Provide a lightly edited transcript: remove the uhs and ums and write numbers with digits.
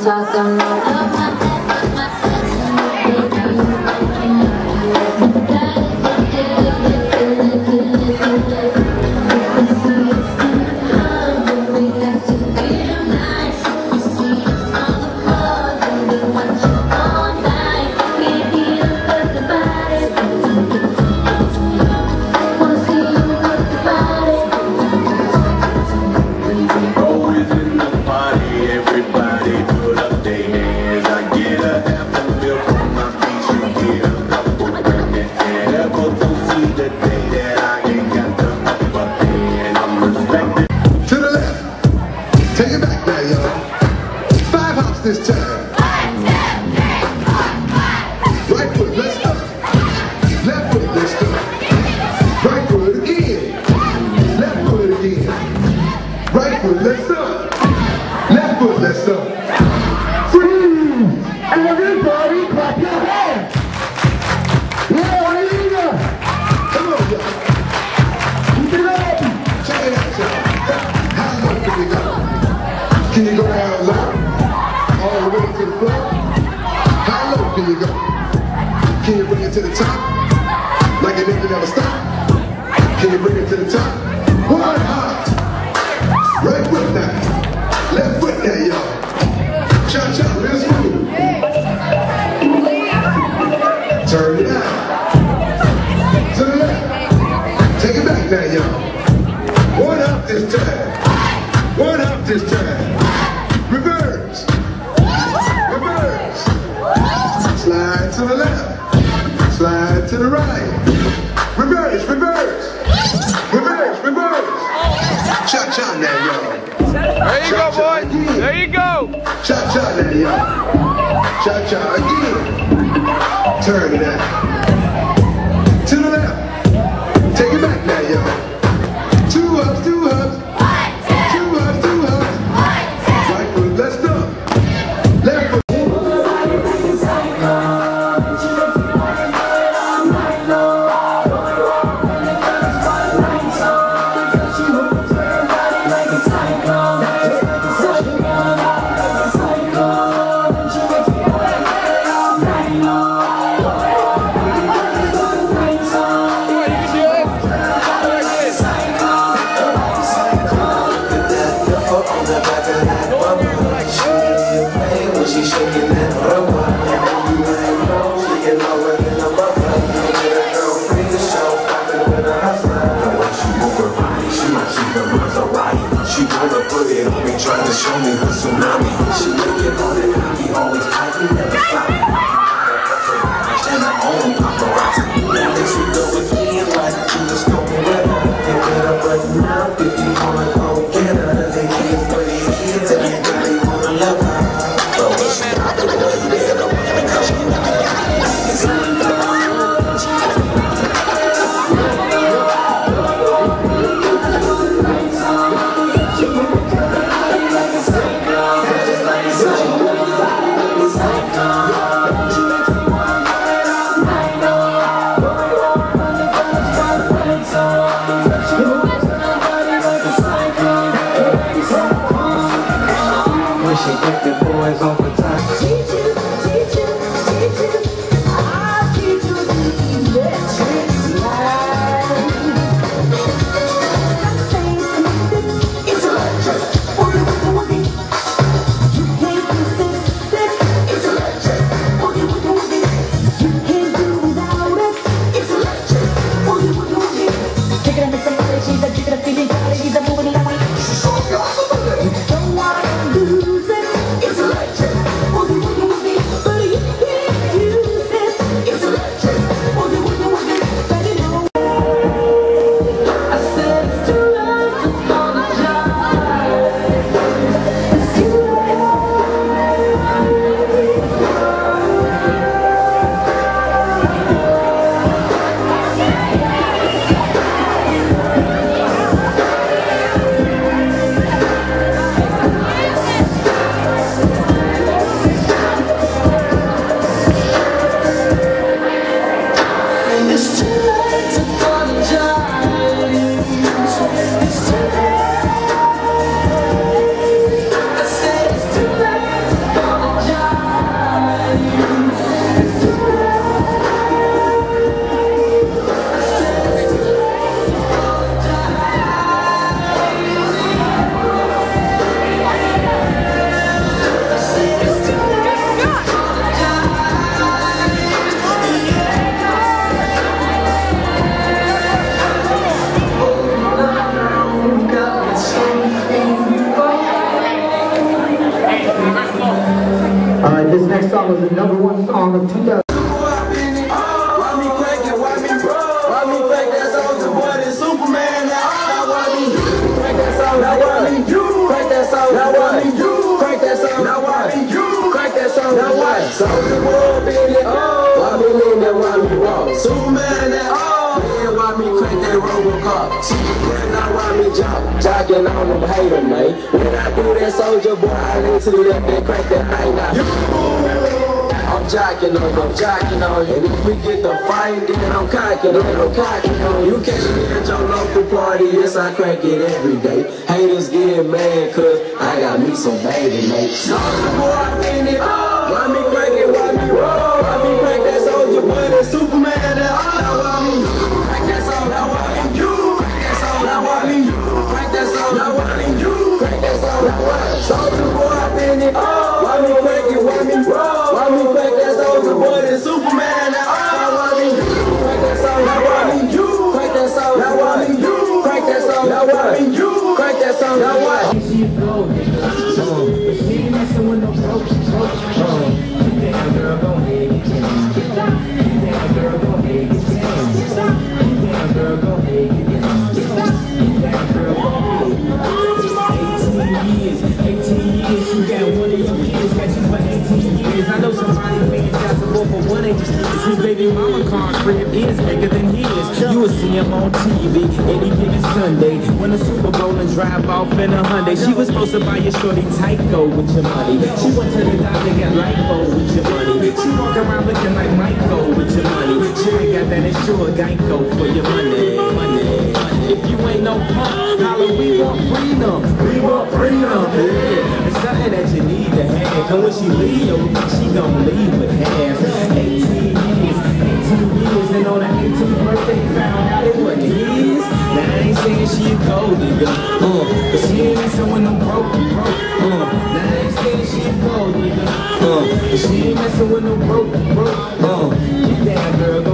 talk, I'm not up my this time. 1, 2, 3, 4, 5. Right foot, let's go. Left foot, let's go. Right foot again. Left foot again. Right foot, let's go. Left foot, let's go. Free! Everybody clap your hands. Yeah, Olivia. Come on, y'all. Keep it up. Check it out, y'all. How low can you go? Can you go down low? All the way to the floor. How low can you go? Can you bring it to the top? Like it never stop? Can you bring it to the top? One hop. Right foot now. Left foot now, y'all. Cha-cha, real smooth. Turn it out. To the left. Take it back now, y'all. One hop this time. One hop this time. Reverse. Slide to the left, slide to the right, reverse, reverse, reverse, reverse. Cha-cha now, y'all. There you go, boy. There you go. Cha-cha now, y'all. Cha-cha again. Turn it out. To the left. Take it back now, y'all. 2 ups, 2 ups. 2 ups, 2 ups. Right foot, let's go. Left foot. She wanna put it on me, trying to show me her tsunami. She looking on it, I be always piping, never stopping. And I own paparazzi. Now that she go again, like you just go with her. Pick it up right now, if you wanna go get her. They can't put it here, and everybody wanna love her. But when she got the way there, the one that comes from she get the boys off the top. Teach you, I'll teach you the electric slide. It's electric. You can't resist it. It's electric. You can't do without it. It's electric. Take it and make somebody, she's a chicken feeling, she's a moving line. She's so young. You don't want to lose it. It's electric. But you can't use it. It's electric. Better know. I said it's too late to apologize. It's too late. all of 2000. Soulja Boy, Billy, why me lean that, why me walk? Superman, that, man, why me crank that Robocop? Superman, now why me jocking on them hater, man. When I do that Soulja Boy, I listen to that, then crank that thing out. I'm jocking on you. And if we get the fight, then I'm cocking on you. Catch me at your local party, yes, I crank it every day. Haters get mad, cause I got me some baby, mate. Soulja Boy, I been it all. Why me crank it, why me roll? Why me crank that Soulja Boy, that Superman, that all? Now why me crank that song? Now why me you crank that song? Now why me crank that song? Now why me you crank that song? Now why Soulja Boy, I been it all. Why me crank it, why me roll? Why me crank that Soulja Boy, that Superman, that all? Now why me crank that song? Now why me you crank that song? Now why me you crank that song? Now why me you crank that song? Now why? She go, but she ain't messing with no broke. Damn girl, go ahead, get down. Damn girl, go ahead, get down. Damn girl, go ahead, get down. Damn girl, go ahead. 18 years, you got one of your kids, got you for 18 years. I know somebody paying child support for one of his kids. His baby mama card crib is bigger than his. You will see him on TV any given Sunday. When the Super Bowl and drive off in a Hyundai. She was supposed to buy your shorty Tyco with your money. She went to the doctor, got lipo with your money. She walk around looking like Michael with your money. She ain't got that insured Geico for your money. If you ain't no punk, holla, we want freedom. We want freedom, yeah. It's something that you need to have. Cause when she leave, she gon' leave with half. 18 years, and on her 18th birthday, found out it wasn't his. Now I ain't saying she a gold digger, but she ain't messing with no broke. Now I ain't saying she a gold digger, but she ain't messing with no broke. Get down, girl, go